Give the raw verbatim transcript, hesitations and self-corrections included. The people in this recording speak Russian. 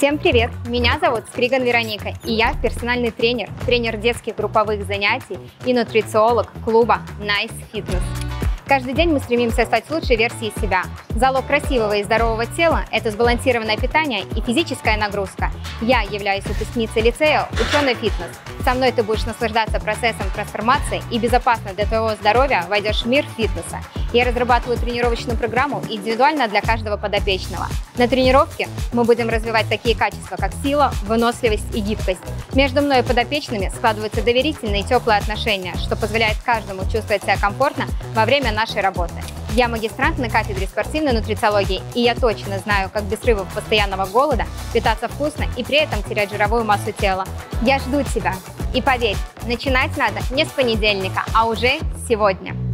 Всем привет! Меня зовут Скриган Вероника, и я персональный тренер, тренер детских групповых занятий и нутрициолог клуба Nice Fitness. Каждый день мы стремимся стать лучшей версией себя. Залог красивого и здорового тела – это сбалансированное питание и физическая нагрузка. Я являюсь выпускницей лицея «Ученый фитнес». Со мной ты будешь наслаждаться процессом трансформации и безопасно для твоего здоровья войдешь в мир фитнеса. Я разрабатываю тренировочную программу индивидуально для каждого подопечного. На тренировке мы будем развивать такие качества, как сила, выносливость и гибкость. Между мной и подопечными складываются доверительные и теплые отношения, что позволяет каждому чувствовать себя комфортно во время нашей работы. Я магистрант на кафедре спортивной нутрициологии, и я точно знаю, как без срывов постоянного голода питаться вкусно и при этом терять жировую массу тела. Я жду тебя. И поверь, начинать надо не с понедельника, а уже сегодня.